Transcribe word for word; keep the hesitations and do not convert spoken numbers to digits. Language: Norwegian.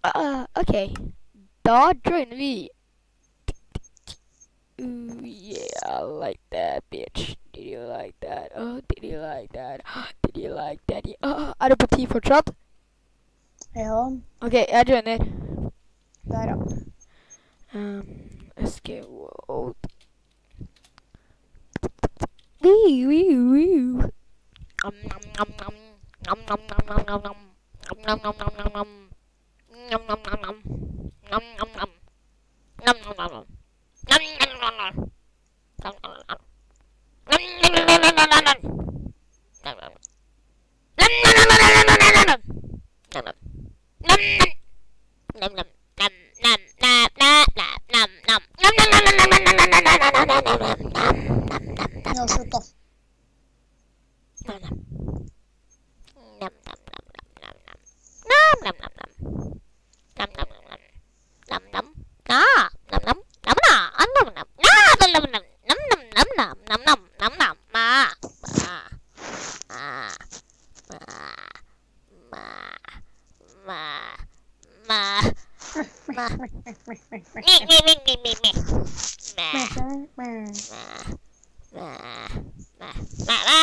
Uh, okay. Da joiner vi. Ooh, yeah, I like that, bitch. Did you like that? Oh, did you like that? Did you like that? Uh, er du på ti fortsatt? Ja, Ok, jeg joiner. der ja. Um, escape world. Wee, wee, wee. Nom, nom, nom, nom. Nom, nom, nom, nom, nom, nom. Nom, nom, nom, nom, nom, nom. Nom, nom, nom, nom. Nom, nom, nom. Nom, nom, nom, nom. Nom, nom, nom, nom. Nom, nom, nom, nom. Nom, nom, nom, nom, nom, nom, nom. Nom, nom. Nom, nom, nom, nom, nom, nom, nom, nom. Nom, nom. Nom, nom. Nom, nom. Nom, nom, nom, nom, nom, nom. Nom, nom, nom, nom, nom, nom, nom, nom, nom, nom, nom, nom, nom, nom. Ja, slutt da. Nom, nom. Nom, nom, nom, nom, nom, nom. Nom, nom, nom, nom. Nom, nom, nom, nom. Nom, nom. Ah, nom, nom. Nom, nom. Ah, nom, nom. Ah, nom, nom, nom. Nom, nom, nom, nom. Nom, nom. Nom, nom. Ma. Ma. Ma. Ma. Ma. Ma. Ma. Me, me, me, me, me, me. Ma. Ma. Ma. Ma. Ma. Ma.